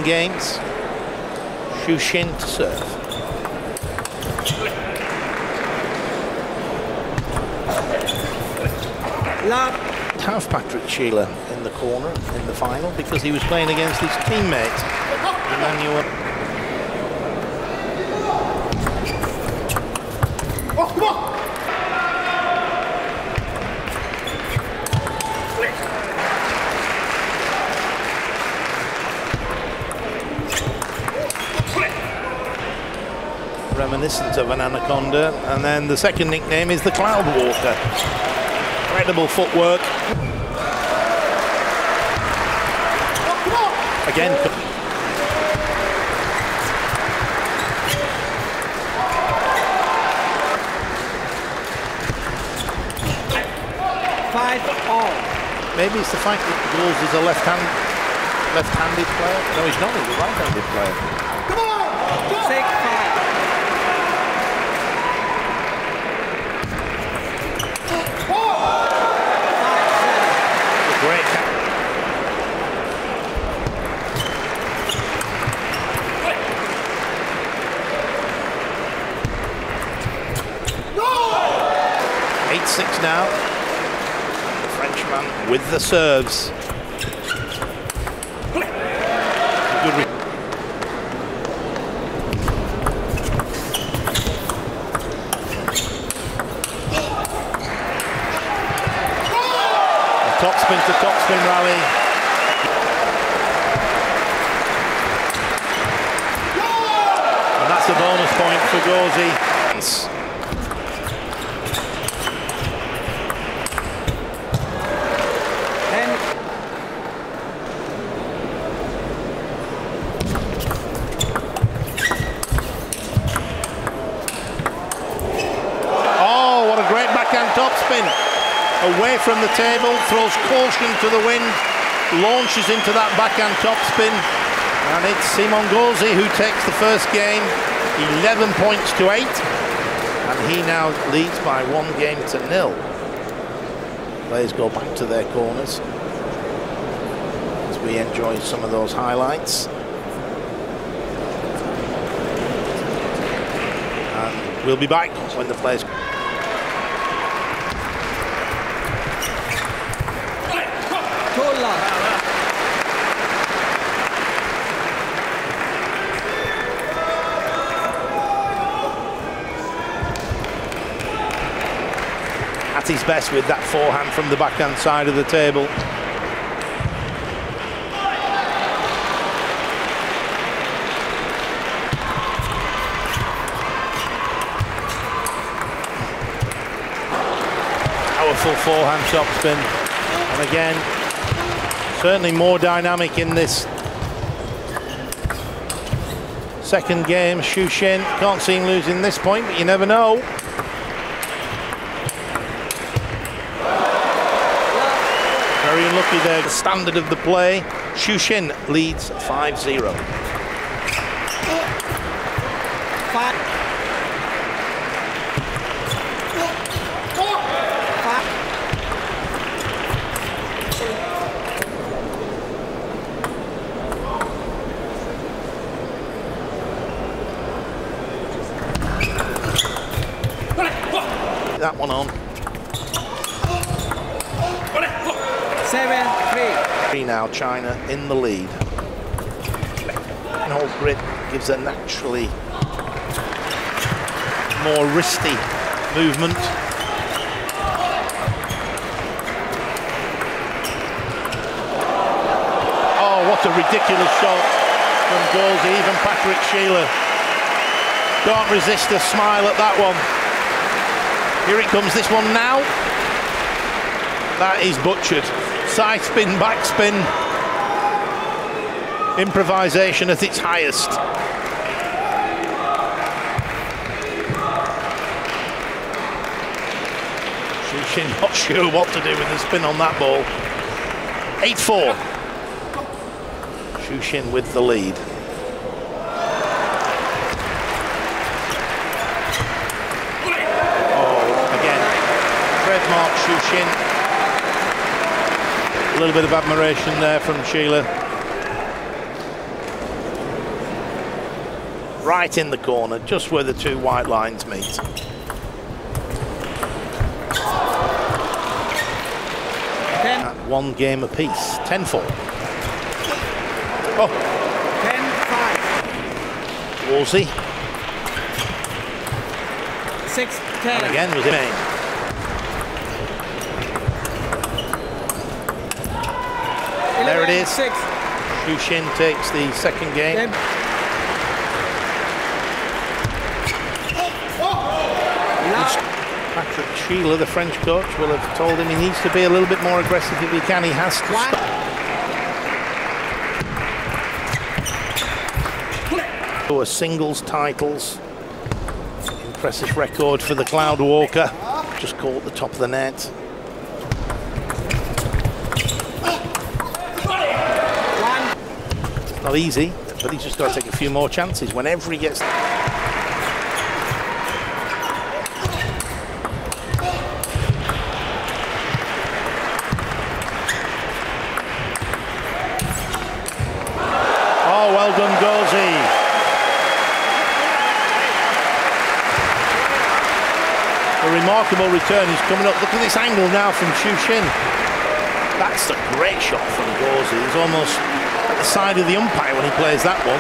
games. Xu Xin to serve. Have Patrick Sheila in the corner in the final because he was playing against his teammate Emmanuel. Oh, come on! Reminiscent of an anaconda, and then the second nickname is the Cloud Walker. Incredible footwork. Again. 5-all. Maybe it's the fact that Goals is a left-handed player. No, he's not. He's a right-handed player. Come on! 6-5. Great catch. No! 8-6 now. The Frenchman with the serves. Good. Topspin to topspin rally. And that's a bonus point for Gauzy. Oh, what a great backhand topspin. Away from the table, throws caution to the wind, launches into that backhand topspin, and it's Simon Gauzy who takes the first game, 11 points to 8, and he now leads by 1-0. Players go back to their corners as we enjoy some of those highlights. And we'll be back when the players... At his best with that forehand from the backhand side of the table. Powerful forehand topspin, and again, certainly more dynamic in this second game. Xu Xin can't see him losing this point, but you never know. Very unlucky there, the standard of the play. Xu Xin leads 5-0. That one on. 7-3. Now China in the lead. No grit gives a naturally more wristy movement. Oh, what a ridiculous shot from Gauzy. Even Patrick Sheila can't resist a smile at that one. Here it comes, this one now. That is butchered. Side spin, backspin. Improvisation at its highest. Xu Xin not sure what to do with the spin on that ball. 8-4. Xu Xin with the lead. Trademark Xu Xin. A little bit of admiration there from Sheila. right in the corner, just where the two white lines meet. At one game apiece, 10-4. Oh, 10-5. Wolsey. 6-10. And again was in aim. There it is. 6. Xu Xin takes the second game. Patrick Sheila, the French coach, will have told him he needs to be a little bit more aggressive if he can. He has to stop. Singles titles. Impressive record for the Cloud Walker. Just caught the top of the net. It's not easy, but he's just got to take a few more chances whenever he gets. Oh, well done, Gauzy. A remarkable return is coming up. Look at this angle now from Xu Xin. That's a great shot from Gauzy. He's almost at the side of the umpire when he plays that one.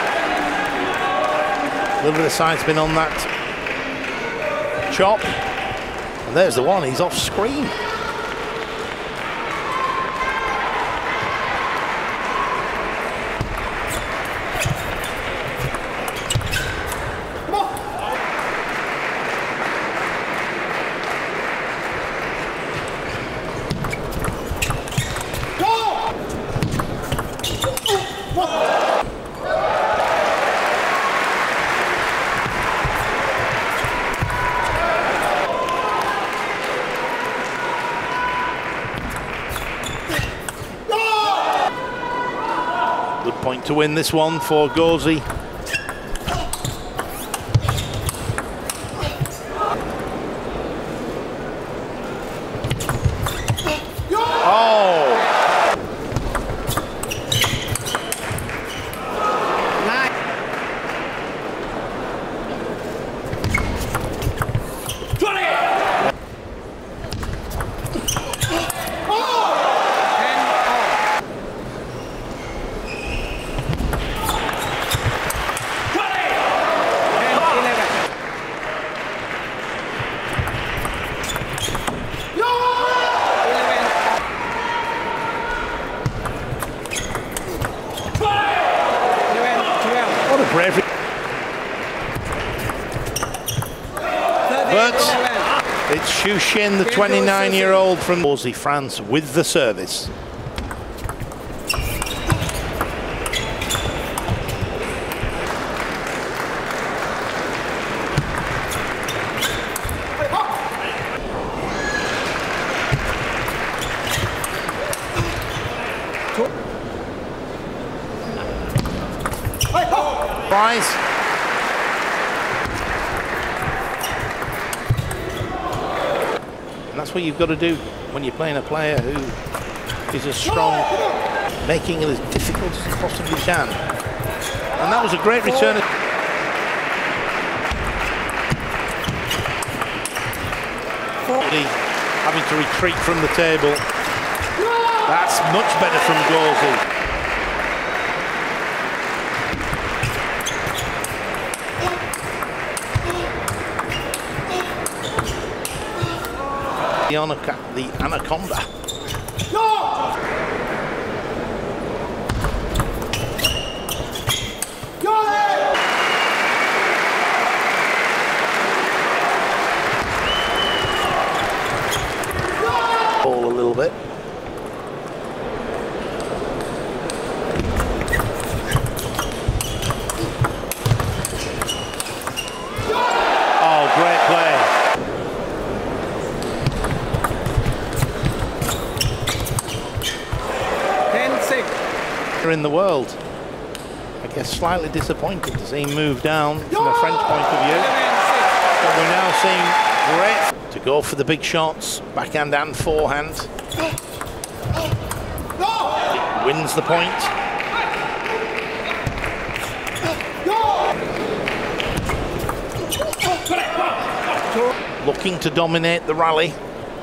A little bit of side spin on that chop. And there's the one. He's off screen. Good point to win this one for Gauzy. Bravery. But it's Xu Xin, the 29-year-old from Gauzy, France, with the service. Prize. And that's what you've got to do when you're playing a player who is as strong, making it as difficult as you possibly can. And that was a great return. Having to retreat from the table. That's much better from Gauzy. The Anaconda. Ball a little bit. Oh, great play. In the world. I guess slightly disappointed to see him move down from a French point of view. But we're now seeing great to go for the big shots, backhand and forehand. It wins the point. Looking to dominate the rally.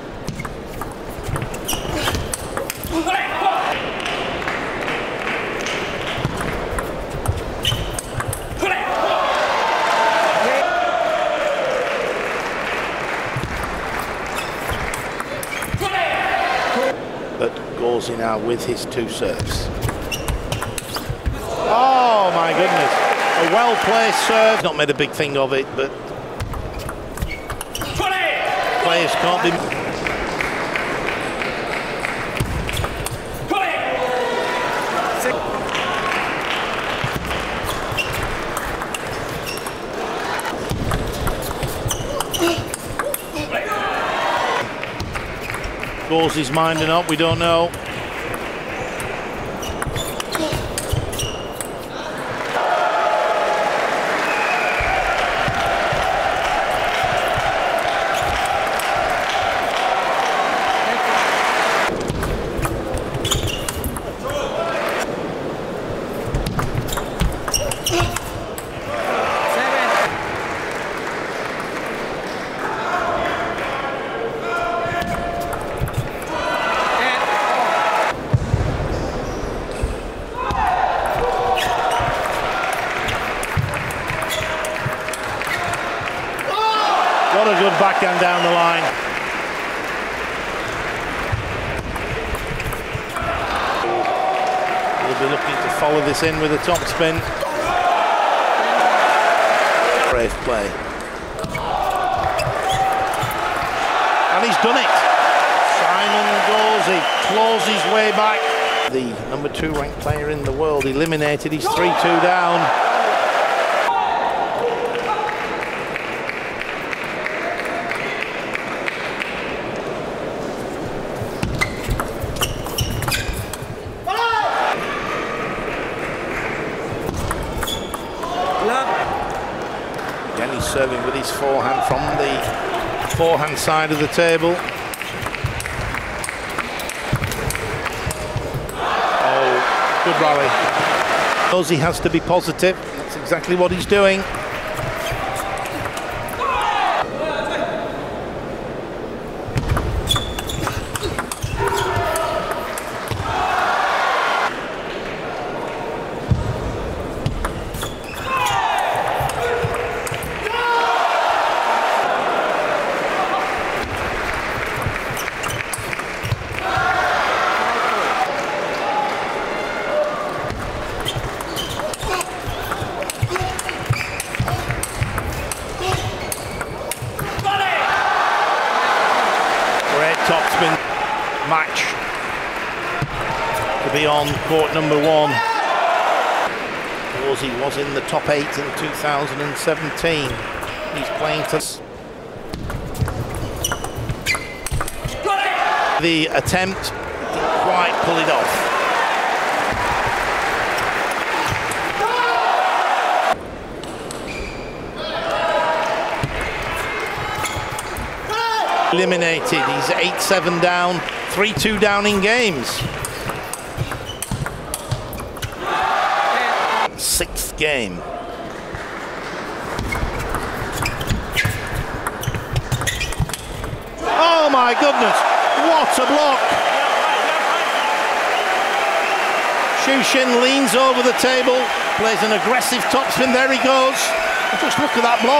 But Gauzy now with his two serves. Oh my goodness, a well-placed serve. Not made a big thing of it, but players can't be... Gauzy's minding up, we don't know. What a good backhand down the line. We'll be looking to follow this in with a top spin. Brave play. And he's done it. Simon Gauzy claws his way back. The number 2 ranked player in the world eliminated. He's 3-2 down. Again, he's serving with his forehand from the forehand side of the table. Oh, good rally. Gauzy has to be positive. That's exactly what he's doing. Topspin match to be on court number 1. Gauzy was in the top 8 in 2017. He's playing to... The attempt didn't quite pull it off. Eliminated. He's 8-7 down, 3-2 down in games. 6th game. Oh my goodness, what a block! Xu Xin leans over the table, plays an aggressive topspin, there he goes. Just look at that block.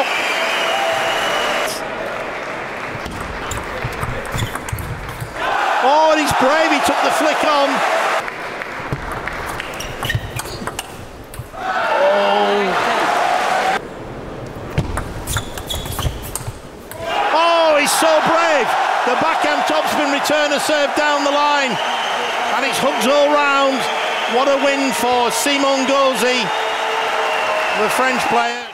Oh, and he's brave, he took the flick on. Oh, he's so brave. The backhand topspin returner serve down the line. And it's hugs all round. What a win for Simon Gauzy, the French player.